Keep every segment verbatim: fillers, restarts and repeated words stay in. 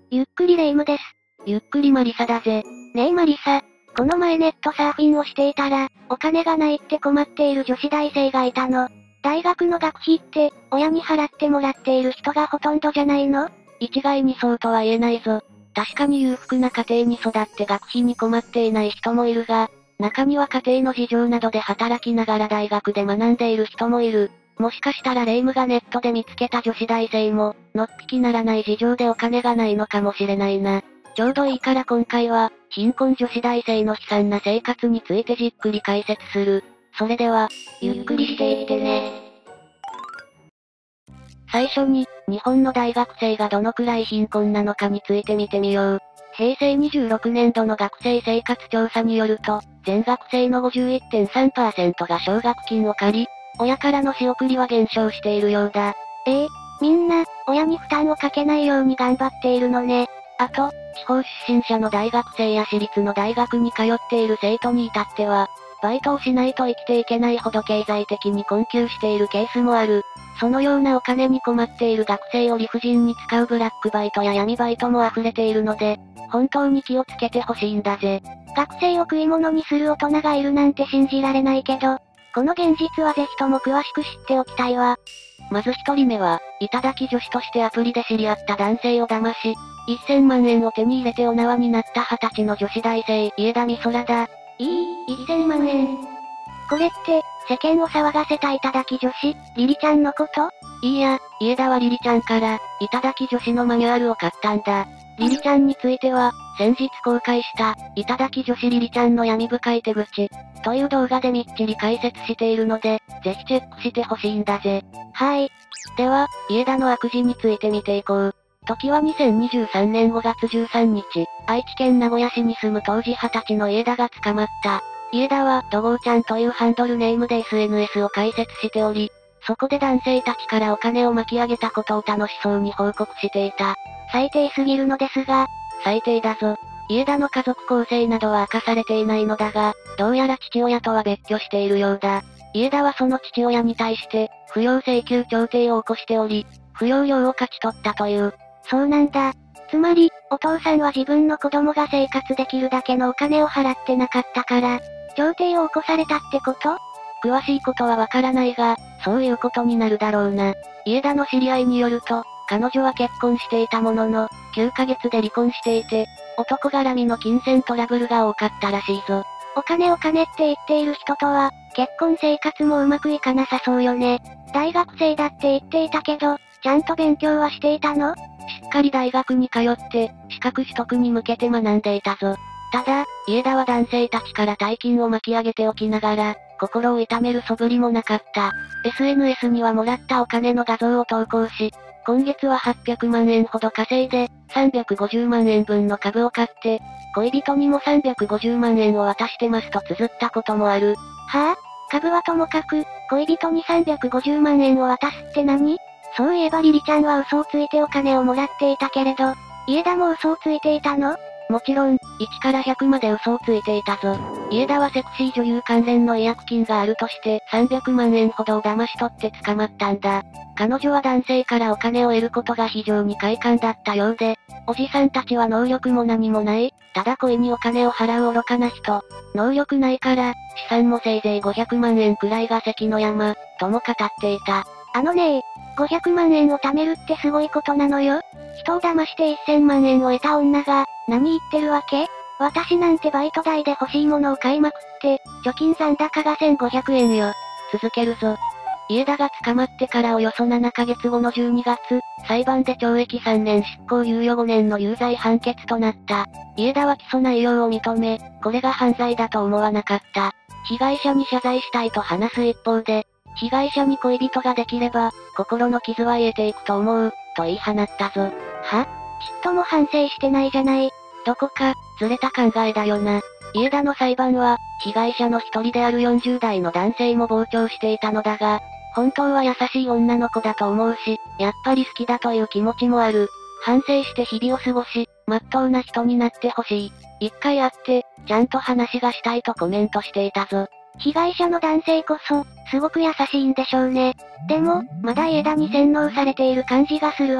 ゆっくりレ夢ムです。 ゆっくりマリサだぜ。 ねえマリサ、この前ネットサーフィンをしていたら、お金がないって困っている女子大生がいたの。大学の学費って、親に払ってもらっている人がほとんどじゃないの？ 一概にそうとは言えないぞ。確かに裕福な家庭に育って学費に困っていない人もいるが、中には家庭の事情などで働きながら大学で学んでいる人もいる。もしかしたらレ夢ムがネットで見つけた女子大生も、のっぴきならない事情でお金がないのかもしれないな。ちょうどいいから今回は、貧困女子大生の悲惨な生活についてじっくり解説する。それでは、ゆっくりしていってね。最初に、日本の大学生がどのくらい貧困なのかについて見てみよう。へいせいにじゅうろくねんどの学生生活調査によると、全学生の ごじゅういってんさんパーセント が奨学金を借り、親からの仕送りは減少しているようだ。 ええ、みんな、親に負担をかけないように頑張っているのね。 あと、地方出身者の大学生や私立の大学に通っている生徒に至っては、バイトをしないと生きていけないほど経済的に困窮しているケースもある。そのようなお金に困っている学生を理不尽に使うブラックバイトや闇バイトも溢れているので、本当に気をつけてほしいんだぜ。 学生を食い物にする大人がいるなんて信じられないけど、この現実はぜひとも詳しく知っておきたいわ。 まず一人目は、頂き女子としてアプリで知り合った男性を騙し、せんまんえんを手に入れてお縄になったはたちの女子大生、家田美空だ。 いい、せんまんえん。これって、世間を騒がせた頂き女子、リリちゃんのこと？ いいや、家田はリリちゃんから、頂き女子のマニュアルを買ったんだ。リリちゃんについては、先日公開した、頂き女子リリちゃんの闇深い手口、という動画でみっちり解説しているので、ぜひチェックしてほしいんだぜ。 はい。 では、家田の悪事について見ていこう。時はにせんにじゅうさんねんごがつじゅうさんにち、愛知県名古屋市に住む当時はたちの家田が捕まった。家田は、ドゴーちゃんというハンドルネームで エスエヌエス を開設しており、そこで男性たちからお金を巻き上げたことを楽しそうに報告していた。 最低すぎるのですが、 最低だぞ。家田の家族構成などは明かされていないのだが、どうやら父親とは別居しているようだ。家田はその父親に対して、扶養請求調停を起こしており、扶養料を勝ち取ったという。 そうなんだ。つまり、お父さんは自分の子供が生活できるだけのお金を払ってなかったから、調停を起こされたってこと？ 詳しいことはわからないが、そういうことになるだろうな。家田の知り合いによると、彼女は結婚していたものの、きゅうかげつで離婚していて、男絡みの金銭トラブルが多かったらしいぞ。 お金お金って言っている人とは、結婚生活もうまくいかなさそうよね。大学生だって言っていたけど、ちゃんと勉強はしていたの？ しっかり大学に通って、資格取得に向けて学んでいたぞ。ただ、家田は男性たちから大金を巻き上げておきながら、心を痛める素振りもなかった。エスエヌエス にはもらったお金の画像を投稿し、今月ははっぴゃくまんえんほど稼いで、さんびゃくごじゅうまんえんぶんの株を買って、恋人にもさんびゃくごじゅうまんえんを渡してますと綴ったこともある。 はぁ、あ、株はともかく、恋人にさんびゃくごじゅうまんえんを渡すって何？そういえばリリちゃんは嘘をついてお金をもらっていたけれど、家田も嘘をついていたの？ もちろん、いちからひゃくまで嘘をついていたぞ。家田はセクシー女優関連の違約金があるとして、さんびゃくまんえんほどを騙し取って捕まったんだ。彼女は男性からお金を得ることが非常に快感だったようで、おじさんたちは能力も何もない、ただ恋にお金を払う愚かな人。能力ないから、資産もせいぜいごひゃくまんえんくらいが関の山、とも語っていた。 あのねえ、ごひゃくまんえんを貯めるってすごいことなのよ。人を騙してせんまんえんを得た女が、何言ってるわけ？私なんてバイト代で欲しいものを買いまくって、貯金残高がせんごひゃくえんよ。 続けるぞ。家田が捕まってからおよそななかげつごのじゅうにがつ、裁判で懲役さんねん執行猶予ごねんの有罪判決となった。家田は起訴内容を認め、これが犯罪だと思わなかった。被害者に謝罪したいと話す一方で、被害者に恋人ができれば、心の傷は癒えていくと思う、と言い放ったぞ。 は？ちっとも反省してないじゃない。 どこか、ずれた考えだよな。家田の裁判は、被害者の一人であるよんじゅうだいの男性も傍聴していたのだが、本当は優しい女の子だと思うし、やっぱり好きだという気持ちもある。反省して日々を過ごし、まっとうな人になってほしい。一回会って、ちゃんと話がしたいとコメントしていたぞ。 被害者の男性こそ、すごく優しいんでしょうね。でも、まだ家田に洗脳されている感じがするわ。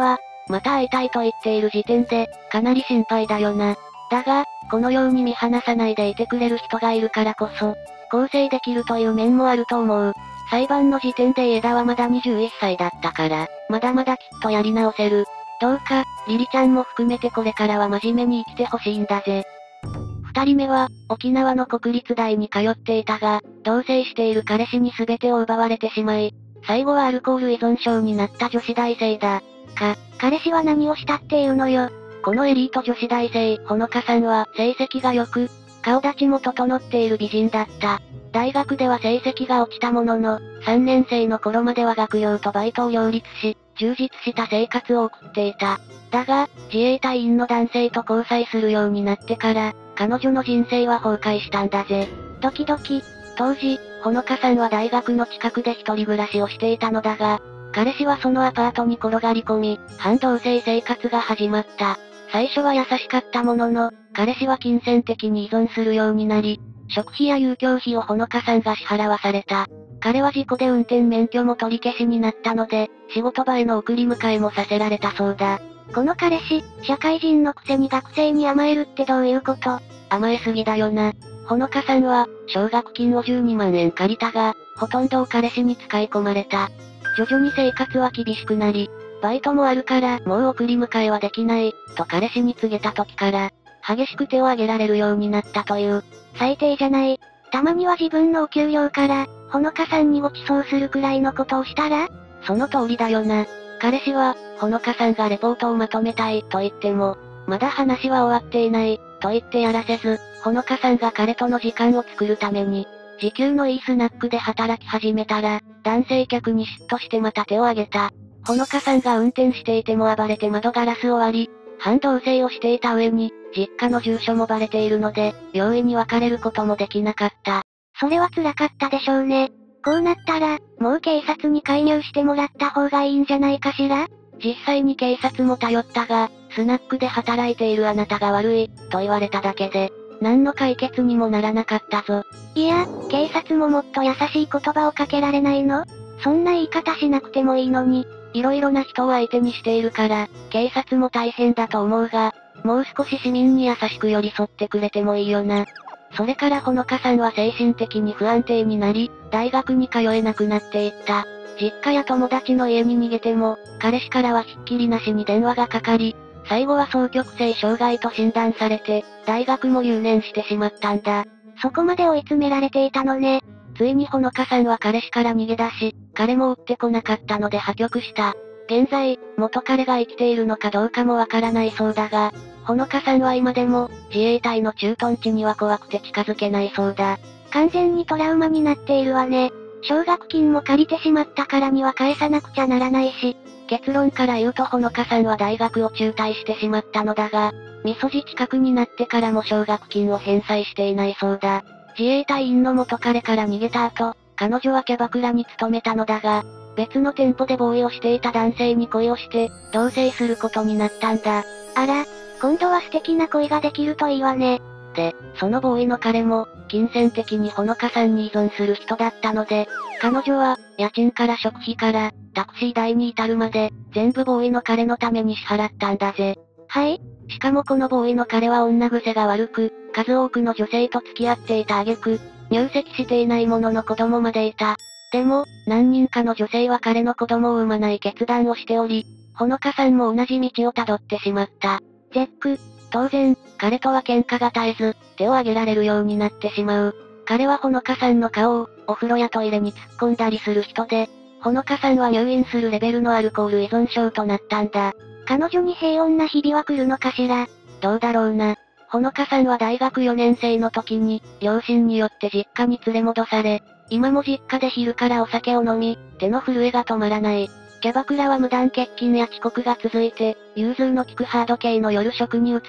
また会いたいと言っている時点で、かなり心配だよな。だが、このように見放さないでいてくれる人がいるからこそ、更生できるという面もあると思う。裁判の時点で家田はまだにじゅういっさいだったから、まだまだきっとやり直せる。どうか、リリちゃんも含めてこれからは真面目に生きてほしいんだぜ。二人目は、沖縄の国立大に通っていたが、同棲している彼氏に全てを奪われてしまい、最後はアルコール依存症になった女子大生だ。 か、彼氏は何をしたっていうのよ。 このエリート女子大生、ほのかさんは成績が良く、顔立ちも整っている美人だった。大学では成績が落ちたものの、さんねん生の頃までは学業とバイトを両立し、充実した生活を送っていた。だが、自衛隊員の男性と交際するようになってから、彼女の人生は崩壊したんだぜ。 ドキドキ。 当時、ほのかさんは大学の近くで一人暮らしをしていたのだが、彼氏はそのアパートに転がり込み、半同棲生活が始まった。最初は優しかったものの、彼氏は金銭的に依存するようになり、食費や遊興費をほのかさんが支払わされた。彼は事故で運転免許も取り消しになったので、仕事場への送り迎えもさせられたそうだ。 この彼氏、社会人のくせに学生に甘えるってどういうこと？ 甘えすぎだよな。ほのかさんは、奨学金をじゅうにまんえん借りたが、ほとんどを彼氏に使い込まれた。徐々に生活は厳しくなり、バイトもあるから、もう送り迎えはできない、と彼氏に告げた時から、激しく手を挙げられるようになったという。 最低じゃない。たまには自分のお給料から、ほのかさんにご馳走するくらいのことをしたら？ その通りだよな。彼氏は、ほのかさんがレポートをまとめたいと言っても、まだ話は終わっていない、と言ってやらせず、ほのかさんが彼との時間を作るために、時給のいいスナックで働き始めたら、男性客に嫉妬してまた手を挙げた。ほのかさんが運転していても暴れて窓ガラスを割り、半同棲をしていた上に、実家の住所もバレているので、容易に別れることもできなかった。 それは辛かったでしょうね。こうなったら、もう警察に介入してもらった方がいいんじゃないかしら？ 実際に警察も頼ったが、スナックで働いているあなたが悪い、と言われただけで、何の解決にもならなかったぞ。 いや、警察ももっと優しい言葉をかけられないの？そんな言い方しなくてもいいのに。 いろいろな人を相手にしているから、警察も大変だと思うが、もう少し市民に優しく寄り添ってくれてもいいよな。それからほのかさんは精神的に不安定になり、大学に通えなくなっていった。実家や友達の家に逃げても、彼氏からはひっきりなしに電話がかかり、最後は双極性障害と診断されて、大学も留年してしまったんだ。 そこまで追い詰められていたのね。 ついにほのかさんは彼氏から逃げ出し、彼も追ってこなかったので破局した。現在、元彼が生きているのかどうかもわからないそうだが、ほのかさんは今でも、自衛隊の駐屯地には怖くて近づけないそうだ。 完全にトラウマになっているわね。奨学金も借りてしまったからには返さなくちゃならないし。 結論から言うとほのかさんは大学を中退してしまったのだが、みそじ近くになってからも奨学金を返済していないそうだ。自衛隊員の元彼から逃げた後、彼女はキャバクラに勤めたのだが、別の店舗でボーイをしていた男性に恋をして、同棲することになったんだ。 あら、今度は素敵な恋ができるといいわね。 で、そのボーイの彼も、金銭的にほのかさんに依存する人だったので、彼女は、家賃から食費から、タクシー代に至るまで、全部ボーイの彼のために支払ったんだぜ。 はい。 しかもこのボーイの彼は女癖が悪く、数多くの女性と付き合っていた挙句、入籍していないものの子供までいた。でも、何人かの女性は彼の子供を産まない決断をしており、ほのかさんも同じ道をたどってしまった。 絶句。 当然、彼とは喧嘩が絶えず、手を挙げられるようになってしまう。彼はほのかさんの顔を、お風呂やトイレに突っ込んだりする人で、ほのかさんは入院するレベルのアルコール依存症となったんだ。 彼女に平穏な日々は来るのかしら。 どうだろうな。ほのかさんは大学よねん生の時に、両親によって実家に連れ戻され、今も実家で昼からお酒を飲み、手の震えが止まらない。キャバクラは無断欠勤や遅刻が続いて、融通の利くハード系の夜職に移った。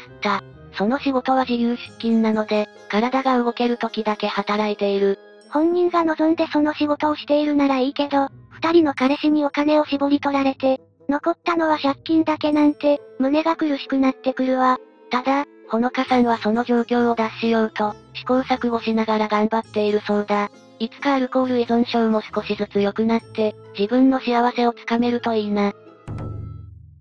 その仕事は自由出勤なので、体が動ける時だけ働いている。 本人が望んでその仕事をしているならいいけど、二人の彼氏にお金を絞り取られて、残ったのは借金だけなんて、胸が苦しくなってくるわ。 ただ、ほのかさんはその状況を脱しようと、試行錯誤しながら頑張っているそうだ。いつかアルコール依存症も少しずつ良くなって、自分の幸せをつかめるといいな。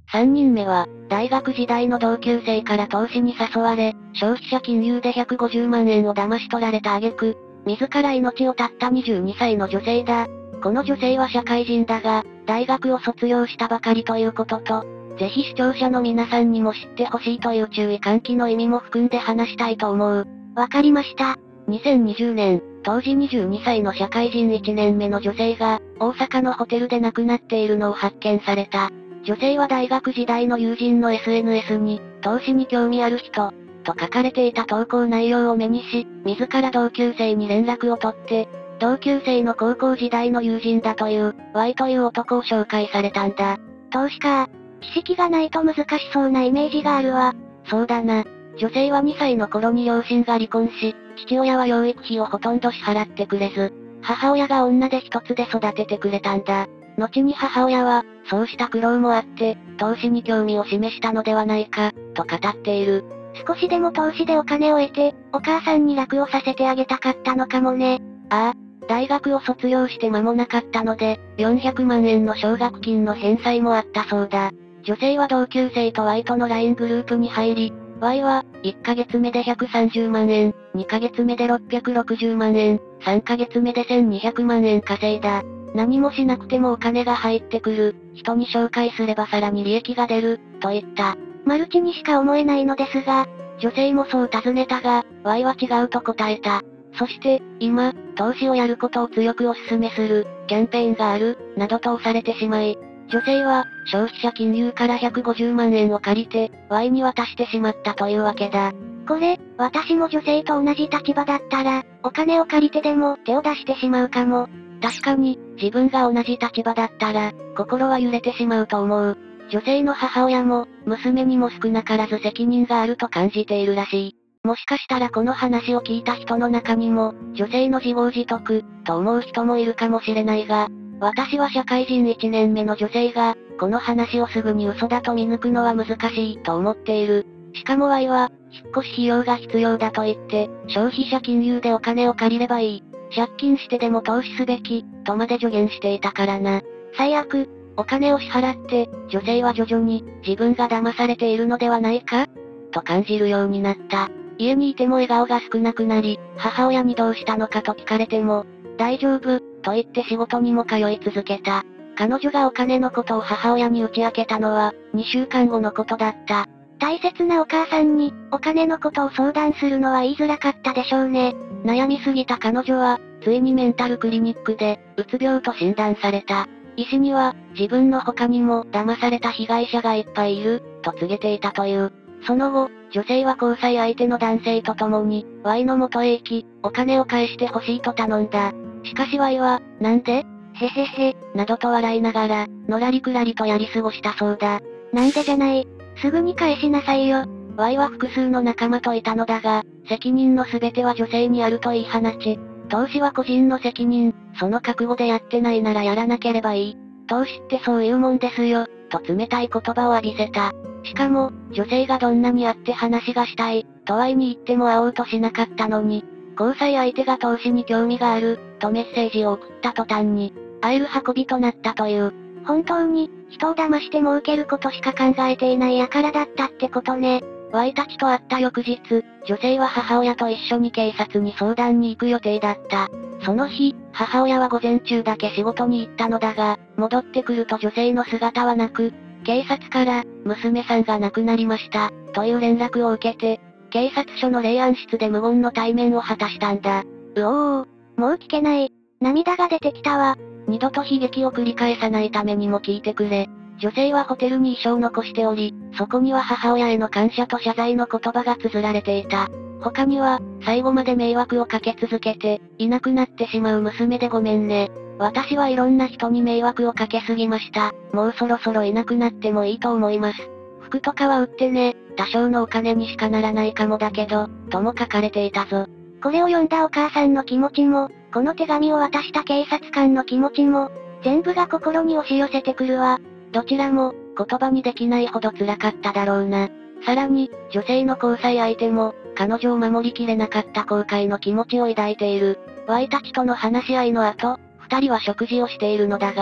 さんにんめは、大学時代の同級生から投資に誘われ、消費者金融でひゃくごじゅうまんえんを騙し取られた挙句、自ら命を絶ったにじゅうにさいの女性だ。この女性は社会人だが、大学を卒業したばかりということと、ぜひ視聴者の皆さんにも知ってほしいという注意喚起の意味も含んで話したいと思う。 わかりました。 にせんにじゅうねん、当時にじゅうにさいの社会人いちねんめの女性が、大阪のホテルで亡くなっているのを発見された。女性は大学時代の友人の エスエヌエス に、投資に興味ある人、と書かれていた投稿内容を目にし、自ら同級生に連絡を取って、同級生の高校時代の友人だという、Y という男を紹介されたんだ。 投資か。知識がないと難しそうなイメージがあるわ。 そうだな。女性はにさいの頃に両親が離婚し、父親は養育費をほとんど支払ってくれず、母親が女で一つで育ててくれたんだ。後に母親は、そうした苦労もあって、投資に興味を示したのではないか、と語っている。 少しでも投資でお金を得て、お母さんに楽をさせてあげたかったのかもね。 ああ、大学を卒業して間もなかったので、よんひゃくまんえんの奨学金の返済もあったそうだ。女性は同級生と Y との ライン グループに入り、Y は、いっかげつめでひゃくさんじゅうまんえん、にかげつめでろっぴゃくろくじゅうまんえん、さんかげつめでせんにひゃくまんえん稼いだ。何もしなくてもお金が入ってくる、人に紹介すればさらに利益が出る、と言った。 マルチにしか思えないのですが、 女性もそう尋ねたが、Y は違うと答えた。そして、今、投資をやることを強くお勧めする、キャンペーンがある、などと押されてしまい、女性は、消費者金融からひゃくごじゅうまんえんを借りて、Y に渡してしまったというわけだ。 これ、私も女性と同じ立場だったら、お金を借りてでも手を出してしまうかも。 確かに、自分が同じ立場だったら、心は揺れてしまうと思う。女性の母親も、娘にも少なからず責任があると感じているらしい。もしかしたらこの話を聞いた人の中にも、女性の自業自得、と思う人もいるかもしれないが、私は社会人いちねんめの女性が、この話をすぐに嘘だと見抜くのは難しいと思っている。しかも Y は、引っ越し費用が必要だと言って、消費者金融でお金を借りればいい。借金してでも投資すべき、とまで助言していたからな。最悪、お金を支払って、女性は徐々に、自分が騙されているのではないかと感じるようになった。家にいても笑顔が少なくなり、母親にどうしたのかと聞かれても、大丈夫、と言って仕事にも通い続けた。彼女がお金のことを母親に打ち明けたのは、にしゅうかんごのことだった。 大切なお母さんに、お金のことを相談するのは言いづらかったでしょうね。 悩みすぎた彼女は、ついにメンタルクリニックで、うつ病と診断された。医師には、自分の他にも騙された被害者がいっぱいいる、と告げていたという。その後、女性は交際相手の男性と共に、Y の元へ行き、お金を返してほしいと頼んだ。しかし Y は、なんでへへへ、などと笑いながら、のらりくらりとやり過ごしたそうだ。 なんでじゃない。すぐに返しなさいよ。 Y は複数の仲間といたのだが、責任の全ては女性にあると言い放ち、投資は個人の責任、その覚悟でやってないならやらなければいい。投資ってそういうもんですよ、と冷たい言葉を浴びせた。しかも、女性がどんなに会って話がしたい、と Y に言っても会おうとしなかったのに、交際相手が投資に興味がある、とメッセージを送った途端に、会える運びとなったという。 本当に、人を騙して儲けることしか考えていない輩だったってことね。 Y たちと会った翌日、女性は母親と一緒に警察に相談に行く予定だった。その日、母親は午前中だけ仕事に行ったのだが、戻ってくると女性の姿はなく、警察から、娘さんが亡くなりました、という連絡を受けて、警察署の霊安室で無言の対面を果たしたんだ。 うおー、もう聞けない。涙が出てきたわ。 二度と悲劇を繰り返さないためにも聞いてくれ。女性はホテルに遺書を残しており、そこには母親への感謝と謝罪の言葉が綴られていた。他には、最後まで迷惑をかけ続けて、いなくなってしまう娘でごめんね。私はいろんな人に迷惑をかけすぎました。もうそろそろいなくなってもいいと思います。服とかは売ってね、多少のお金にしかならないかもだけど、とも書かれていたぞ。 これを読んだお母さんの気持ちも、この手紙を渡した警察官の気持ちも、全部が心に押し寄せてくるわ。 どちらも、言葉にできないほど辛かっただろうな。さらに、女性の交際相手も、彼女を守りきれなかった後悔の気持ちを抱いている。Y たちとの話し合いの後、二人は食事をしているのだが、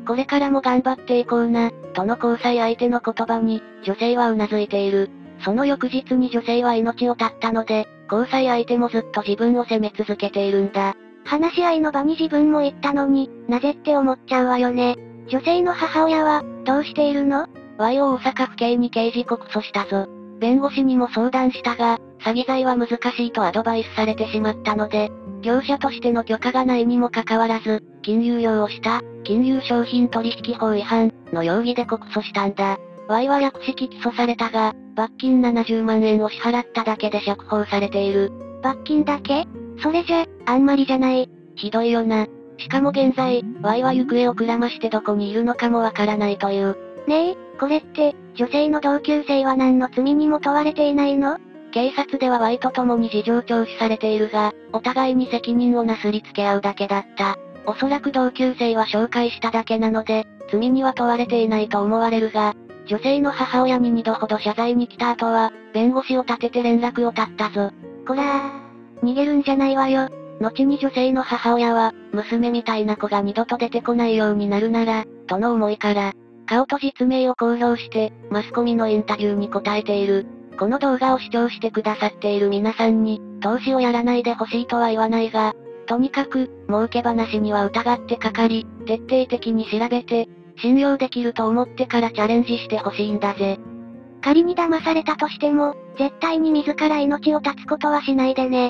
これからも頑張っていこうな、との交際相手の言葉に、女性は頷いている。その翌日に女性は命を絶ったので、交際相手もずっと自分を責め続けているんだ。 話し合いの場に自分も行ったのに、なぜって思っちゃうわよね。女性の母親は、どうしているの？ Y を大阪府警に刑事告訴したぞ。弁護士にも相談したが、詐欺罪は難しいとアドバイスされてしまったので、業者としての許可がないにもかかわらず、金融業をした、金融商品取引法違反の容疑で告訴したんだ。Y は略式起訴されたが、罰金ななじゅうまんえんを支払っただけで釈放されている。 罰金だけ？それじゃ、あんまりじゃない。 ひどいよな。しかも現在、Y は行方をくらましてどこにいるのかもわからないという。 ねえ、これって、女性の同級生は何の罪にも問われていないの？ 警察では Y と共に事情聴取されているが、お互いに責任をなすりつけ合うだけだった。おそらく同級生は紹介しただけなので、罪には問われていないと思われるが、女性の母親ににどほど謝罪に来た後は、弁護士を立てて連絡を絶ったぞ。 こらー、逃げるんじゃないわよ。 後に女性の母親は、娘みたいな子が二度と出てこないようになるなら、との思いから、顔と実名を公表して、マスコミのインタビューに答えている。この動画を視聴してくださっている皆さんに、投資をやらないでほしいとは言わないが、とにかく、儲け話には疑ってかかり、徹底的に調べて、信用できると思ってからチャレンジしてほしいんだぜ。 仮に騙されたとしても、絶対に自ら命を絶つことはしないでね。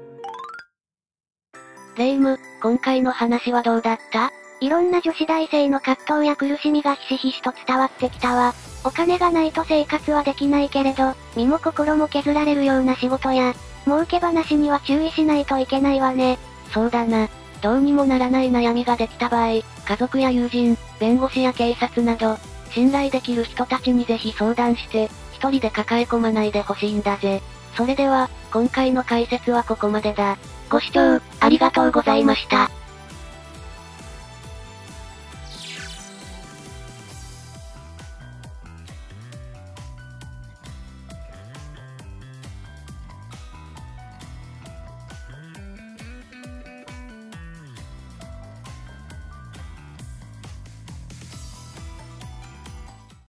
レイム、今回の話はどうだった？ いろんな女子大生の葛藤や苦しみがひしひしと伝わってきたわ。お金がないと生活はできないけれど、身も心も削られるような仕事や、儲け話には注意しないといけないわね。 そうだな。どうにもならない悩みができた場合、家族や友人、弁護士や警察など、信頼できる人たちにぜひ相談して、一人で抱え込まないでほしいんだぜ。それでは、今回の解説はここまでだ。ご視聴、ありがとうございました。